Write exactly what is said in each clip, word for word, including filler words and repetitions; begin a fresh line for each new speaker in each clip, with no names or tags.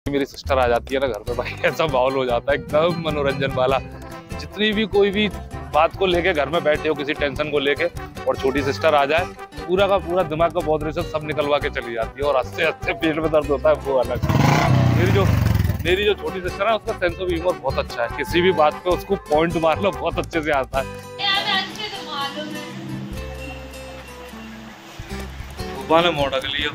मेरी सिस्टर आ जाती है ना घर पे भाई, ऐसा माहौल हो जाता है एकदम मनोरंजन वाला। जितनी भी कोई भी बात को लेके घर में बैठे हो, किसी टेंशन को लेके, और छोटी सिस्टर आ जाए, पूरा का पूरा दिमाग का बॉडरेशन सब निकलवा के चली जाती है और हंसते हंसते पेट में दर्द होता है वो अलग। मेरी जो मेरी जो छोटी सिस्टर है उसका सेंस ऑफ ह्यूमर बहुत अच्छा है, किसी भी बात पे उसको पॉइंट मार लो बहुत अच्छे से आता है। ने मोड़ा के लिए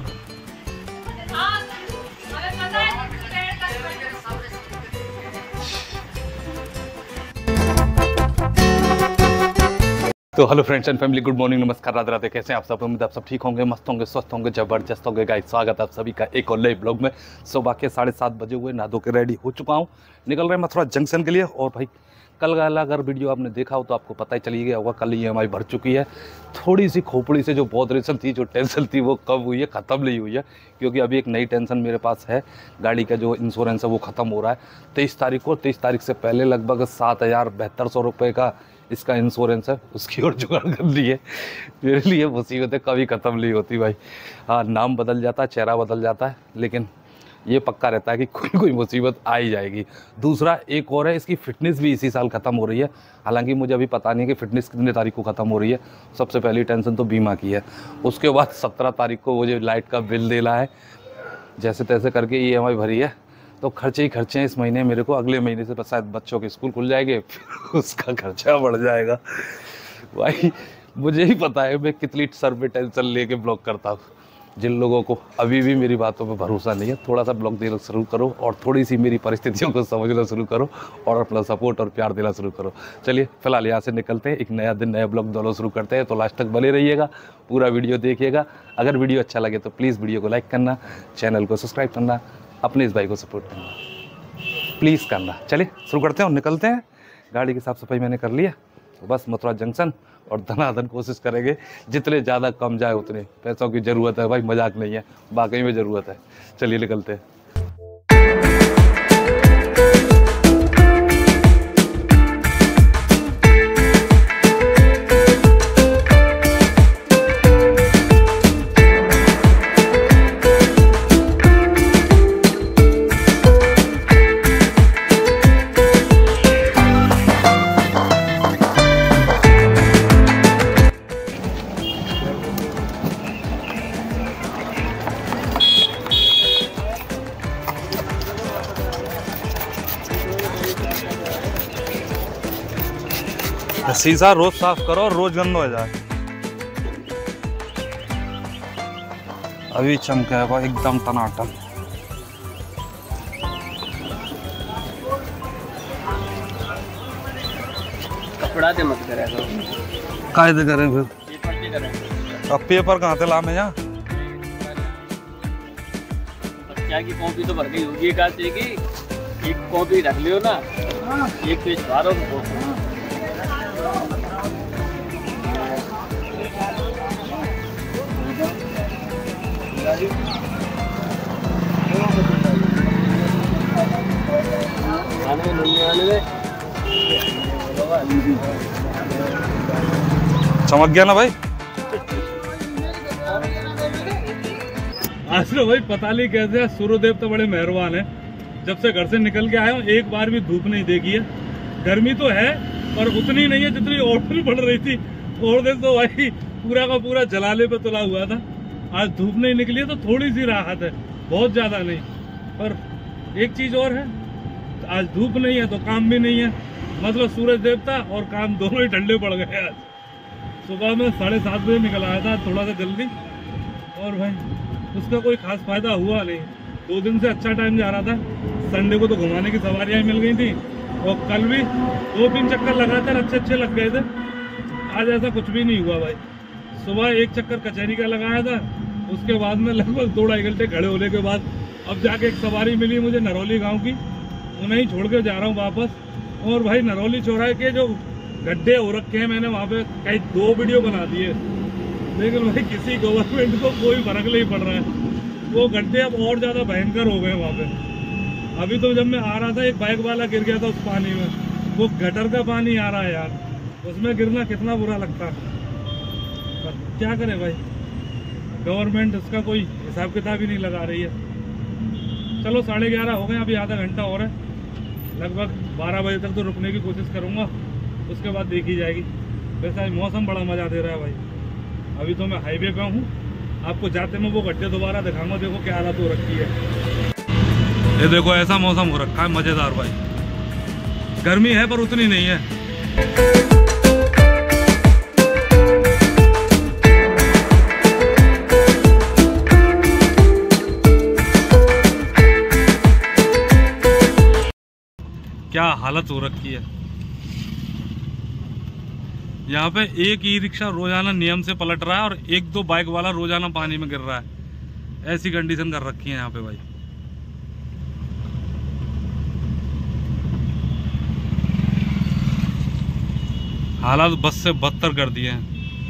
तो hello friends and family, good morning, नमस्कार, राधे राधे। कैसे हैं आप सब? उम्मीद आप सब ठीक होंगे, मस्त होंगे, स्वस्थ होंगे, जबरदस्त होंगे। गाइस स्वागत है आप सभी का एक और नए ब्लॉग में। सुबह के साढ़े सात बजे हुए, नहा धो के रेडी हो चुका हूँ, निकल रहे हैं मथुरा जंक्शन के लिए। और भाई कल वाला अगर वीडियो आपने देखा हो तो आपको पता ही चली गया होगा, कल ई एम आई भर चुकी है। थोड़ी सी खोपड़ी से जो बॉडरेशन थी, जो टेंशन थी, वो कब हुई है? ख़त्म नहीं हुई है, क्योंकि अभी एक नई टेंशन मेरे पास है। गाड़ी का जो इंश्योरेंस है वो ख़त्म हो रहा है तेईस तारीख को। तेईस तारीख से पहले लगभग सात हज़ार बहत्तर सौ रुपये का इसका इंश्योरेंस है, उसकी ओर जुगाड़ कर ली है। मेरे लिए मुसीबतें कभी ख़त्म नहीं होती भाई। हाँ, नाम बदल जाता है, चेहरा बदल जाता है, लेकिन ये पक्का रहता है कि कोई कोई मुसीबत आ ही जाएगी। दूसरा एक और है, इसकी फ़िटनेस भी इसी साल ख़त्म हो रही है। हालांकि मुझे अभी पता नहीं है कि फ़िटनेस कितने तारीख को ख़त्म हो रही है। सबसे पहली टेंशन तो बीमा की है, उसके बाद सत्रह तारीख को वो जो लाइट का बिल देना है, जैसे तैसे करके ई एम आई भरी है। तो खर्चे ही खर्चे हैं इस महीने मेरे को। अगले महीने से शायद बच्चों के स्कूल खुल जाएंगे, फिर उसका खर्चा बढ़ जाएगा भाई। मुझे ही पता है मैं कितनी सर पे टेंशन लेके ब्लॉग करता हूँ। जिन लोगों को अभी भी मेरी बातों पे भरोसा नहीं है, थोड़ा सा ब्लॉग देना शुरू करो और थोड़ी सी मेरी परिस्थितियों को समझना शुरू करो और अपना सपोर्ट और प्यार देना शुरू करो। चलिए फिलहाल यहाँ से निकलते हैं, एक नया दिन नया ब्लॉग दोनों शुरू करते हैं। तो लास्ट तक बने रहिएगा, पूरा वीडियो देखिएगा। अगर वीडियो अच्छा लगे तो प्लीज़ वीडियो को लाइक करना, चैनल को सब्सक्राइब करना, अपने इस भाई को सपोर्ट करना प्लीज़ करना। चलिए शुरू करते हैं और निकलते हैं। गाड़ी की साफ़ सफाई मैंने कर लिया, बस मथुरा जंक्शन और धनाधन कोशिश करेंगे जितने ज़्यादा कम जाए उतने पैसों की ज़रूरत है भाई, मजाक नहीं है, वाकई में ज़रूरत है। चलिए निकलते हैं। शीशा रोज साफ करो और रोज गंदा हो जाए। अभी चमकेगा एकदम टनाटन।
कपड़ा दे मत करे करो,
कायदे करें फिर
पेपर दे करें।
अब पेपर कहाँ थे लामे? यहाँ
बच्चा की कॉपी तो भर गई होगी, एक आदमी की एक कॉपी रख लियो ना, एक पेज भरो।
चमक गया ना भाई? आज तो भाई पता नहीं कैसे सूर्यदेव तो बड़े मेहरबान है। जब से घर से निकल के आया हूँ एक बार भी धूप नहीं देखी है। गर्मी तो है पर उतनी नहीं है जितनी और दिन पड़ रही थी। और दिन तो भाई पूरा का पूरा जलाले पे तुला हुआ था। आज धूप नहीं निकली है तो थोड़ी सी राहत है, बहुत ज्यादा नहीं। पर एक चीज और है, आज धूप नहीं है तो काम भी नहीं है, मतलब सूरज देवता और काम दोनों ही ठंडे पड़ गए। आज सुबह में साढ़े सात बजे निकल आया था, थोड़ा सा जल्दी, और भाई उसका कोई खास फायदा हुआ नहीं। दो दिन से अच्छा टाइम जा रहा था। संडे को तो घुमाने की सवारियाँ मिल गई थी और कल भी दो तीन चक्कर लगातार अच्छे अच्छे लग गए थे। आज ऐसा कुछ भी नहीं हुआ भाई। सुबह एक चक्कर कचहरी का लगाया था, उसके बाद में लगभग दो ढाई घंटे खड़े होने के बाद अब जाके एक सवारी मिली मुझे नरौली गांव की, उन्हें ही छोड़ के जा रहा हूँ वापस। और भाई नरौली चौराहे के जो गड्ढे हो रखे हैं, मैंने वहाँ पे कई दो वीडियो बना दिए, लेकिन भाई किसी गवर्नमेंट को कोई फर्क नहीं पड़ रहा है। वो गड्ढे अब और ज़्यादा भयंकर हो गए वहाँ पे। अभी तो जब मैं आ रहा था एक बाइक वाला गिर गया था उस पानी में, वो गटर का पानी आ रहा है यार, उसमें गिरना कितना बुरा लगता। पर क्या करें भाई, गवर्नमेंट इसका कोई हिसाब किताब ही नहीं लगा रही है। चलो साढ़े ग्यारह हो गए, अभी आधा घंटा और है, लगभग बारह बजे तक तो रुकने की कोशिश करूँगा, उसके बाद देखी जाएगी। वैसे आज मौसम बड़ा मज़ा दे रहा है भाई। अभी तो मैं हाईवे पे हूँ, आपको जाते में वो गड्ढे दोबारा दिखाऊंगा, देखो क्या हालत हो रखी है। ये देखो ऐसा मौसम हो रखा है मज़ेदार भाई। गर्मी है पर उतनी नहीं है। क्या हालत हो रखी है यहाँ पे। एक ई रिक्शा रोजाना नियम से पलट रहा है और एक दो बाइक वाला रोजाना पानी में गिर रहा है। ऐसी कंडीशन कर रखी है यहाँ पे भाई। हालात बस से बदतर कर दिए हैं।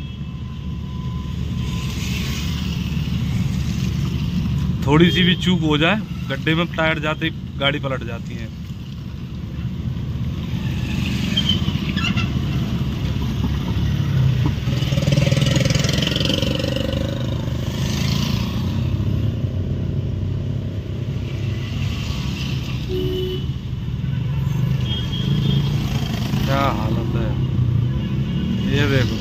थोड़ी सी भी चूक हो जाए, गड्ढे में टायर जाते ही गाड़ी पलट जाती है। क्या हालत है ये देखो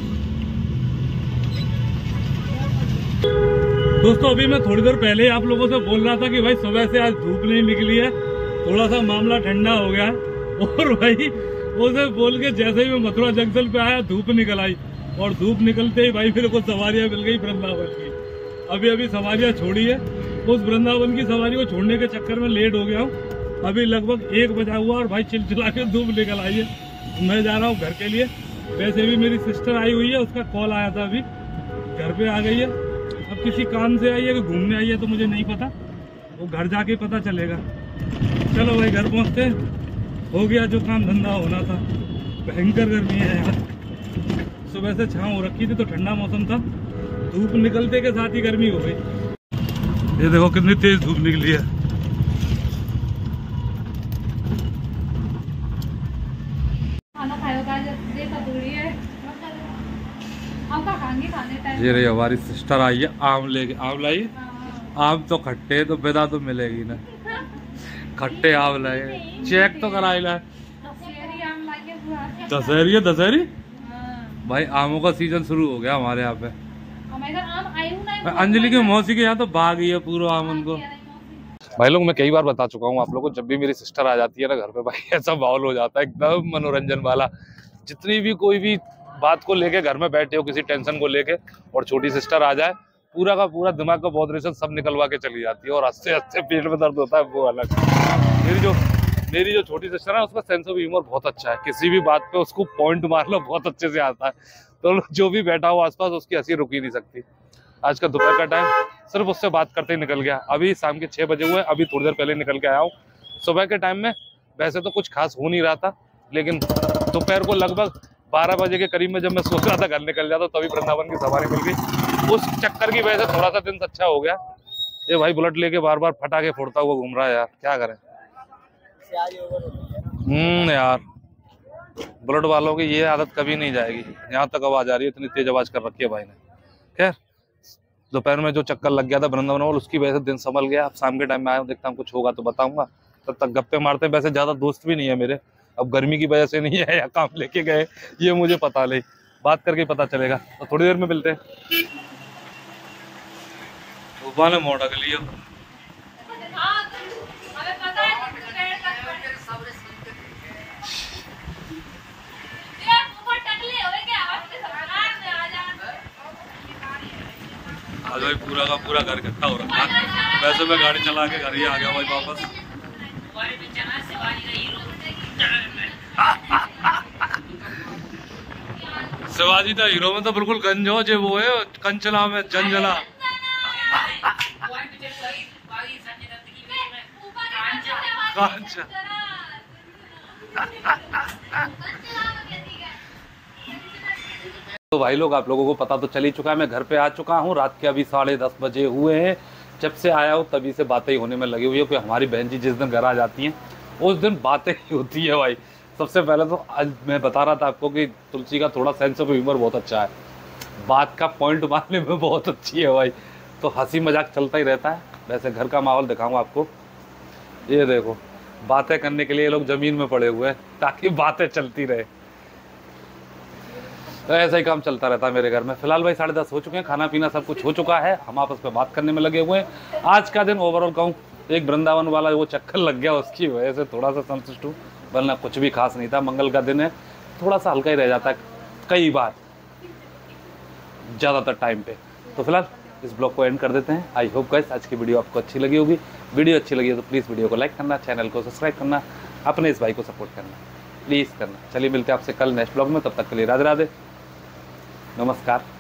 दोस्तों। अभी मैं थोड़ी देर पहले आप लोगों से बोल रहा था कि भाई सुबह से आज धूप नहीं निकली है, थोड़ा सा मामला ठंडा हो गया है। और भाई उसे बोल के जैसे ही मैं मथुरा जंक्शन पे आया धूप निकल आई, और धूप निकलते ही भाई मेरे को सवारियां मिल गई वृंदावन की। अभी अभी सवारियां छोड़ी है, उस वृंदावन की सवारी को छोड़ने के चक्कर में लेट हो गया हूँ। अभी लगभग एक बजा हुआ और भाई चिलचिला के धूप निकल आई है। मैं जा रहा हूँ घर के लिए। वैसे भी मेरी सिस्टर आई हुई है, उसका कॉल आया था, अभी घर पे आ गई है। अब किसी काम से आई है कि घूमने आई है तो मुझे नहीं पता, वो घर जाके पता चलेगा। चलो भाई घर पहुँचते हैं। हो गया जो काम धंधा होना था। भयंकर गर्मी है यार, सुबह से छाँव हो रखी थी तो ठंडा मौसम था, धूप निकलते के साथ ही गर्मी हो गई। ये देखो कितनी तेज धूप निकली है। ये रही हमारी सिस्टर आई है, आम लेके। आम लाई, आम तो खट्टे तो बेदा तो मिलेगी ना, खट्टे आम लाए। चेक तो करा लाए। दशहरी है दशहरी भाई, आमों का सीजन शुरू हो गया हमारे यहाँ पे। अंजलि की मौसी के यहाँ तो बाग ही है पूरा आम उनको। भाई लोग मैं कई बार बता चुका हूँ आप लोगों को, जब भी मेरी सिस्टर आ जाती है ना घर पे भाई ऐसा माहौल हो जाता है एकदम मनोरंजन वाला। जितनी भी कोई भी बात को लेके घर में बैठे हो, किसी टेंशन को लेके, और छोटी सिस्टर आ जाए, पूरा का पूरा दिमाग का बॉडरेशन सब निकलवा के चली जाती है। और हंसते हंसते पेट में दर्द होता है वो अलग। मेरी जो मेरी जो छोटी सिस्टर है उसका सेंस ऑफ ह्यूमर बहुत अच्छा है। किसी भी बात पे उसको पॉइंट मार लो बहुत अच्छे से आता है, तो जो भी बैठा हो आसपास उसकी हंसी रुक ही नहीं सकती। आज का दोपहर का टाइम सिर्फ उससे बात करते ही निकल गया। अभी शाम के छह बजे हुए, अभी थोड़ी देर पहले निकल के आया हूँ। सुबह के टाइम में वैसे तो कुछ खास हो नहीं रहा था, लेकिन दोपहर को लगभग बारह बजे के करीब में जब मैं सोच रहा था घर निकल जाता, तभी वृंदावन की सवारी मिल गई। उस चक्कर की वजह से थोड़ा सा दिन अच्छा हो गया। ये भाई बुलेट लेके बार बार फटाके फोड़ता हुआ घूम रहा है यार, क्या करें। हम्म यार बुलेट वालों की ये आदत कभी नहीं जाएगी। यहाँ तक आवाज आ रही है, इतनी तेज आवाज कर रखी है भाई ने। खैर दोपहर में जो चक्कर लग गया था वृंदावन वाल, उसकी वजह से दिन संभल गया। अब शाम के टाइम में आया हूँ, देखता हूँ कुछ होगा तो बताऊंगा। तब तक गप्पे मारते हैं। वैसे ज्यादा दोस्त भी नहीं है मेरे, अब गर्मी की वजह से नहीं है या काम लेके गए ये मुझे पता नहीं, बात करके पता चलेगा। तो थोड़ी देर में मिलते हैं। ने मोटा के लिए आज भाई पूरा का पूरा घर इकट्ठा हो रखा है। वैसे मैं गाड़ी चला के घर ही आ गया भाई वापस। शिवाजी था हीरो में तो बिल्कुल गंजो जे वो है कंचला में जंजला। तो भाई लोग आप लोगों को पता तो चल ही चुका है, मैं घर पे आ चुका हूँ। रात के अभी साढ़े दस बजे हुए हैं। जब से आया हूँ तभी से बातें ही होने में लगी हुई है। कि हमारी बहन जी जिस दिन घर आ जाती हैं उस दिन बातें ही होती है भाई। सबसे पहले तो आज मैं बता रहा था आपको कि तुलसी का थोड़ा सेंस ऑफ ह्यूमर बहुत अच्छा है, बात का पॉइंट मारने में बहुत अच्छी है भाई। तो हंसी मजाक चलता ही रहता है। वैसे घर का माहौल दिखाऊँ आपको, ये देखो बातें करने के लिए ये लोग जमीन में पड़े हुए हैं ताकि बातें चलती रहे। तो ऐसा ही काम चलता रहता है मेरे घर में। फिलहाल भाई साढ़े दस हो चुके हैं, खाना पीना सब कुछ हो चुका है, हम आपस में बात करने में लगे हुए हैं। आज का दिन ओवरऑल कहूँ एक वृंदावन वाला वो चक्कर लग गया उसकी वजह से थोड़ा सा संतुष्ट हूँ, वरना कुछ भी खास नहीं था। मंगल का दिन है, थोड़ा सा हल्का ही रह जाता है कई बार ज़्यादातर टाइम पे। तो फिलहाल इस ब्लॉग को एंड कर देते हैं। आई होप गाइस आज की वीडियो आपको अच्छी लगी होगी। वीडियो अच्छी लगी है तो प्लीज़ वीडियो को लाइक करना, चैनल को सब्सक्राइब करना, अपने इस भाई को सपोर्ट करना प्लीज़ करना। चलिए मिलते हैं आपसे कल नेक्स्ट ब्लॉग में, तब तक के लिए राधे राधे, नमस्कार।